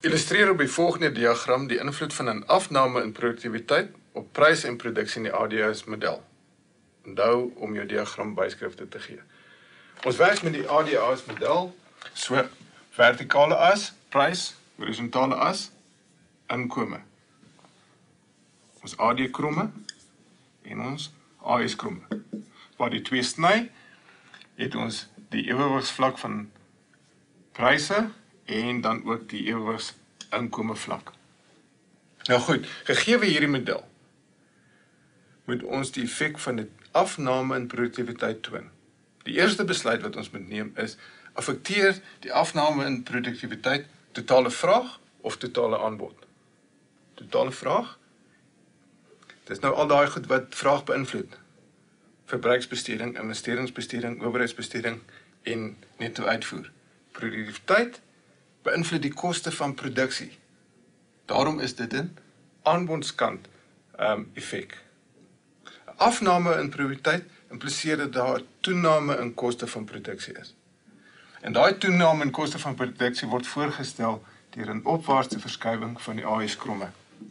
Illustreer op die volgende diagram die invloed van 'n afname in produktiwiteit op prys en produksie in die ADAS model. Onthou om jou diagram byskrifte te gee. Ons werk met die ADAS model, so vertikale as, prys, horisontale as, inkome. Ons AD kromme en ons AS kromme. Waar die twee sny, het ons die ewewigsvlak van pryse en dan ook die ewewigs inkome vlak. Nou goed, gegee hierdie model, moet ons die effek van die afname in produktiwiteit toon. Die eerste besluit wat ons moet neem is, affekteer die afname in produktiwiteit totale vraag of totale aanbod? Totale vraag? Dit is nou al daai goed wat vraag beïnvloed. Verbruiksbesteding, investeringsbesteding, owerheidsbesteding en netto uitvoer. Produktiwiteit beïnvloed die koste van produksie. Daarom is dit 'n aanbodskant effek. Afname in produktiwiteit impliseer dat daar 'n toename in koste van produksie is. En daai toename in koste van produksie word voorgestel deur 'n opwaartse verskuiwing van die AS kromme.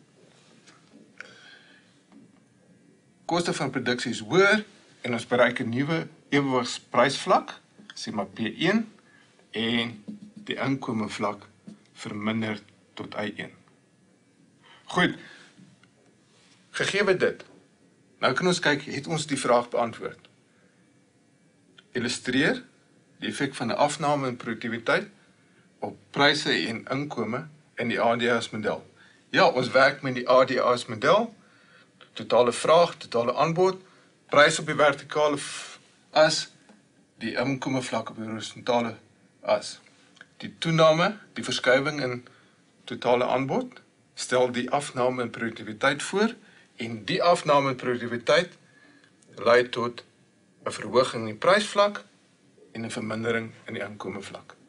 Koste van produksie is hoër en ons bereik 'n nuwe ewewigsprysvlak, sê maar P1, en die inkome vlak verminder tot I1. Goed, gegee dit, nou kan ons kyk, het ons die vraag beantwoord. Illustreer die effek van 'n afname in produktiwiteit op pryse en inkome in die ADAS model. Ja, ons werk met die ADAS model, totale vraag, totale aanbod, prys op die vertikale as, die inkome vlak op die horisontale as. Die toename, die verskuiwing in totale aanbod, stel die afname in produktiwiteit voor, en die afname in produktiwiteit lei tot 'n verhoging in die prysvlak en 'n vermindering in die inkome vlak.